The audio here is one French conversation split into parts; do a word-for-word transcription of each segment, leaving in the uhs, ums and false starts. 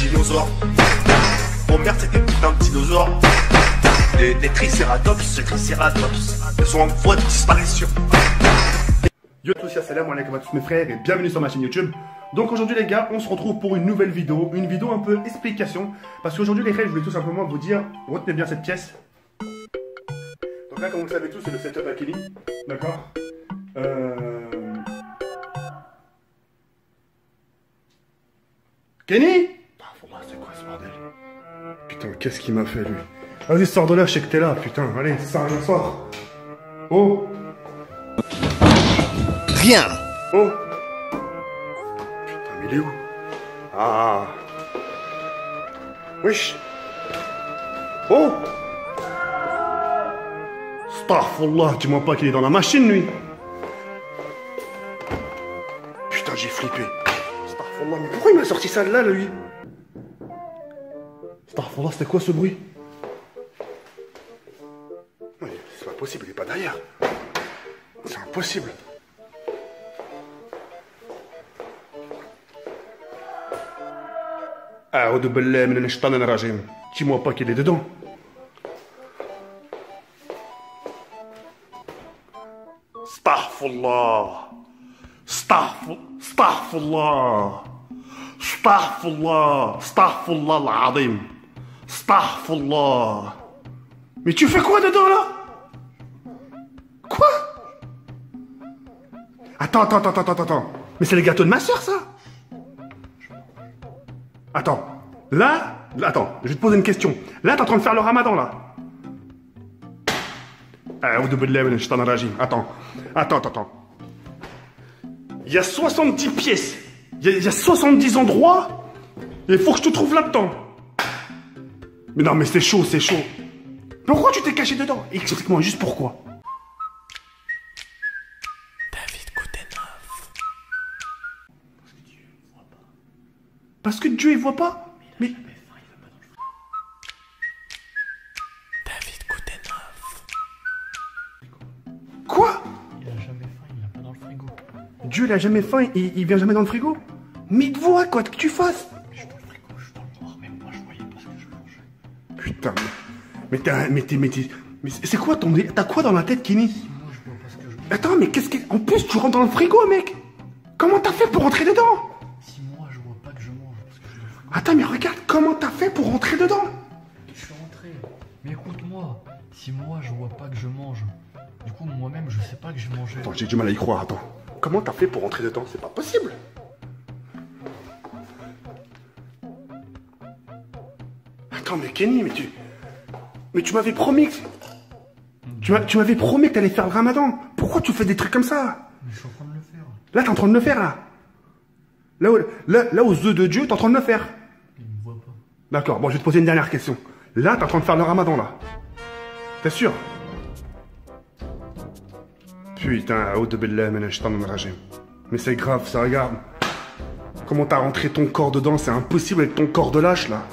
dinosaures. Oh merde, c'était putain de dinosaures. Les, les tricératops, les tricératops, ils sont en voie de disparition. Yo à tous, salam alaikum à tous mes frères et bienvenue sur ma chaîne YouTube. Donc aujourd'hui les gars, on se retrouve pour une nouvelle vidéo, une vidéo un peu explication. Parce qu'aujourd'hui les frères, je voulais tout simplement vous dire, retenez bien cette pièce. Donc là comme vous le savez tous, c'est le setup à Kenny. D'accord euh... Kenny ah, faut voir c'est quoi ce bordel. Putain, qu'est-ce qu'il m'a fait lui. Vas-y, sors de là, je sais que t'es là, putain, allez, sors, sors. Oh Rien. Oh putain, mais il est où? Ah wesh. Oh Astaghfirullah, dis-moi pas qu'il est dans la machine, lui. Putain, j'ai flippé. Astaghfirullah, mais pourquoi il m'a sorti ça de là, lui? Astaghfirullah, c'était quoi ce bruit? Non, c'est pas possible, il est pas derrière. C'est impossible. A'udhu billahi minash shaitanir rajim. Dis-moi pas qu'il est dedans. Astaghfirullah. Astaghfirullah. Astaghfirullah. Astaghfirullah al-azim. Astaghfirullah. Mais tu fais quoi dedans là? Quoi? Attends, attends, attends, attends, attends. Mais c'est le gâteau de ma soeur ça? Attends, là, là, attends, je vais te poser une question. Là, t'es en train de faire le ramadan, là. Attends, attends, attends, attends. Il y a soixante-dix pièces. Il y a, il y a soixante-dix endroits. Et il faut que je te trouve là-dedans. Mais non, mais c'est chaud, c'est chaud. Pourquoi tu t'es caché dedans? Explique-moi juste pourquoi. Parce que Dieu, il voit pas. Mais... David Koutenov. Quoi? Il a jamais faim, il l'a pas dans le frigo. Dieu, il a jamais faim, il, il vient jamais dans le frigo? Mais il te voit, quoi, que tu fasses. Je suis dans le frigo, je suis dans le noir, même moi je voyais pas ce que je mangeais. Putain, mais t'es... Mais t'es... Mais t'es... Mais c'est quoi ton... T'as quoi dans la tête, Kenny? Si moi je vois pas ce que je mange. Attends, mais qu'est-ce que... En plus, tu rentres dans le frigo, mec. Comment t'as fait pour rentrer dedans? Si moi je vois pas que je mange parce que je suis dans le frigo. Attends, mais regarde, comment t'as fait pour rentrer dedans? Je suis rentré. Mais écoute-moi, si moi je vois pas que je mange, du coup moi-même je sais pas que j'ai mangé. Attends, j'ai du mal à y croire, attends. Comment t'as fait pour rentrer dedans? C'est pas possible. Attends, mais Kenny, mais tu... Mais tu m'avais promis que... Tu m'as- tu m'avais promis que t'allais faire le ramadan. Pourquoi tu fais des trucs comme ça? Mais je suis en train de le faire. Là, t'es en train de le faire, là. Là, où- là, là aux yeux de Dieu, t'es en train de le faire. Il me voit pas. D'accord, bon, je vais te poser une dernière question. Là, t'es en train de faire le ramadan, là. T'es sûr? Putain, a'udhu billahi minash shaitanir rajim. Mais c'est grave, ça, regarde. Comment t'as rentré ton corps dedans? C'est impossible avec ton corps de lâche, là.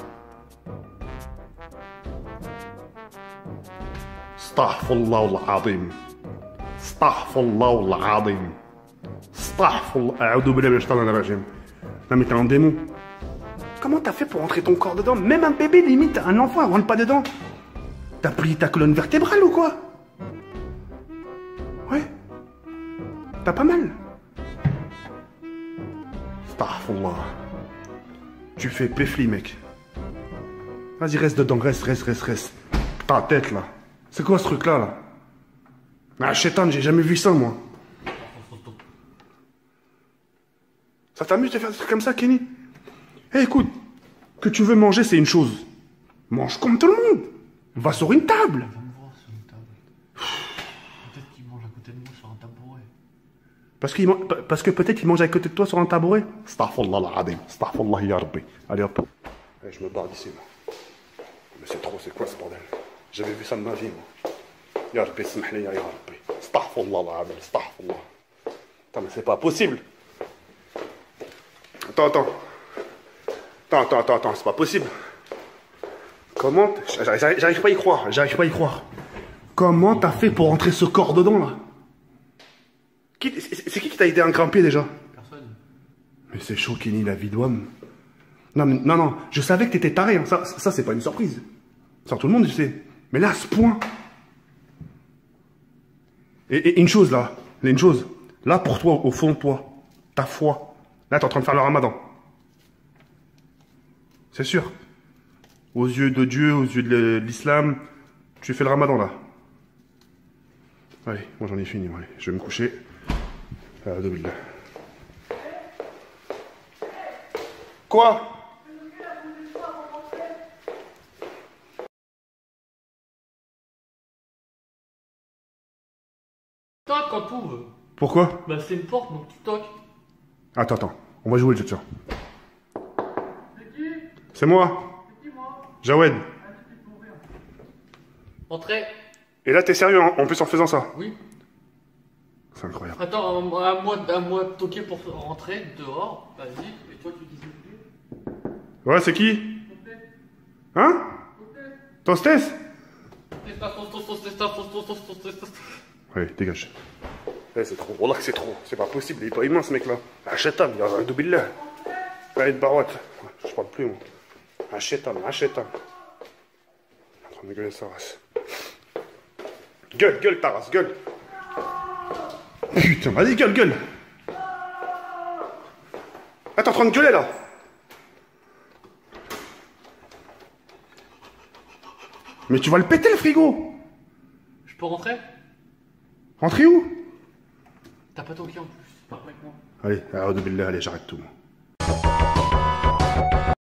Astaghfirullah al-azim. Astaghfirullah al-azim. Astaghfirullah. A'udhu billahi minash shaitanir rajim. Non, mais t'es un démon. Comment t'as fait pour rentrer ton corps dedans? Même un bébé, limite, un enfant, rentre pas dedans. T'as pris ta colonne vertébrale ou quoi? Ouais. T'as pas mal. Astaghfirullah. Tu fais péfli, mec. Vas-y, reste dedans, reste, reste, reste, reste. Ta tête, là. C'est quoi ce truc-là, là? Ah, chétan, j'ai jamais vu ça, moi. Ça t'amuse de faire des trucs comme ça, Kenny? Eh, écoute, que tu veux manger, c'est une chose. Mange comme tout le monde. Va sur une table. Il va me voir sur une table. Peut-être qu'il mange à côté de moi sur un tabouret. Parce, qu'il man- parce que peut-être il mange à côté de toi sur un tabouret. Astaghfirullah al-azim. Astaghfirullah ya Rabbi. Allez hop. Allez, je me barre d'ici, moi. Mais c'est trop, c'est quoi ce bordel? J'avais vu ça de ma vie, moi. Ya Rabbi, smahli ya Rabbi. Astaghfirullah al-azim. Astaghfirullah. Attends, mais c'est pas possible. Attends, attends. Attends, attends, attends, attends, c'est pas possible. Comment... J'arrive j'arrive pas à y croire, j'arrive pas à y croire. Comment t'as fait pour rentrer ce corps dedans, là? Qui- C'est c'est qui qui t'a aidé à grimper, déjà? Personne. Mais c'est chaud, Kenny, la vie d'homme. Non, mais, non, non, je savais que t'étais taré, hein. Ça, ça c'est pas une surprise. Ça, tout le monde, je sais. Mais là, à ce point. Et, et une chose, là, il y a une chose. Là, pour toi, au fond de toi, ta foi, là, t'es en train de faire le ramadan. C'est sûr. Aux yeux de Dieu, aux yeux de l'islam, tu fais le ramadan, là. Allez, moi j'en ai fini, allez, je vais me coucher. Ah, de billah. Quoi? Toc quand tu ouvres. Pourquoi? Bah c'est une porte donc tu toques. Attends, attends, on va jouer le jeu, tiens. C'est qui? C'est moi. C'est qui moi? Jawed. Entrez. Et là, t'es sérieux, hein, en plus en faisant ça? Oui. C'est incroyable. Attends, à, à moi, à moi de toquer pour rentrer dehors. Vas-y. Et toi tu dis c'est Ouais, c'est qui? Hein? Tostes? Allez, dégage. Eh, c'est trop, voilà que c'est trop. C'est pas possible, il est pas immense, ce mec-là. Un chétan, il y a un double là. Allez, de barouette. Je parle plus, moi. Un chétan, un chétan. En train de gueuler sa race. Gueule, gueule, ta race, gueule. Putain, vas-y, gueule, gueule. Ah, t'es en train de gueuler, là. Mais tu vas le péter, le frigo. Je peux rentrer? Rentrer où? T'as pas toqué en plus. Parle avec moi. Allez, allez, allez, j'arrête tout. Moi.